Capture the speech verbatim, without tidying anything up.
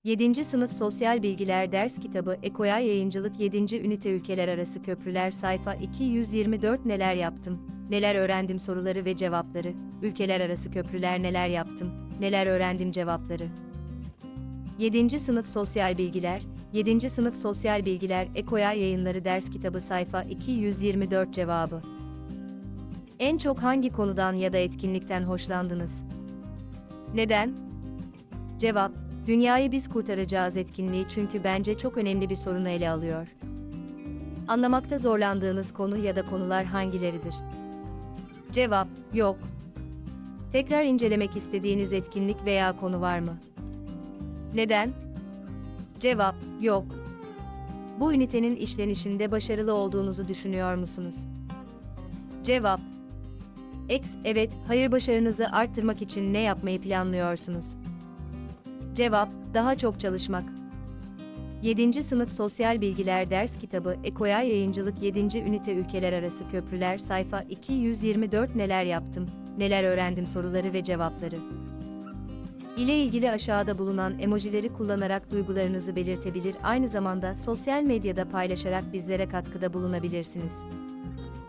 yedinci Sınıf Sosyal Bilgiler Ders Kitabı Ekoya Yayıncılık yedinci Ünite Ülkeler Arası Köprüler Sayfa iki yüz yirmi dört Neler yaptım, neler öğrendim soruları ve cevapları, ülkeler arası köprüler neler yaptım, neler öğrendim cevapları. yedinci Sınıf Sosyal Bilgiler, yedinci Sınıf Sosyal Bilgiler Ekoya Yayınları Ders Kitabı Sayfa iki yüz yirmi dört Cevabı. En çok hangi konudan ya da etkinlikten hoşlandınız? Neden? Cevap: Dünyayı biz kurtaracağız etkinliği çünkü bence çok önemli bir sorunu ele alıyor. Anlamakta zorlandığınız konu ya da konular hangileridir? Cevap: Yok. Tekrar incelemek istediğiniz etkinlik veya konu var mı? Neden? Cevap: Yok. Bu ünitenin işlenişinde başarılı olduğunuzu düşünüyor musunuz? Cevap: X, evet, hayır başarınızı arttırmak için ne yapmayı planlıyorsunuz? Cevap: Daha çok çalışmak. yedinci Sınıf Sosyal Bilgiler Ders Kitabı Ekoya Yayıncılık yedinci Ünite Ülkeler Arası Köprüler Sayfa iki yüz yirmi dört Neler yaptım, neler öğrendim soruları ve cevapları. İle ilgili aşağıda bulunan emojileri kullanarak duygularınızı belirtebilir, aynı zamanda sosyal medyada paylaşarak bizlere katkıda bulunabilirsiniz.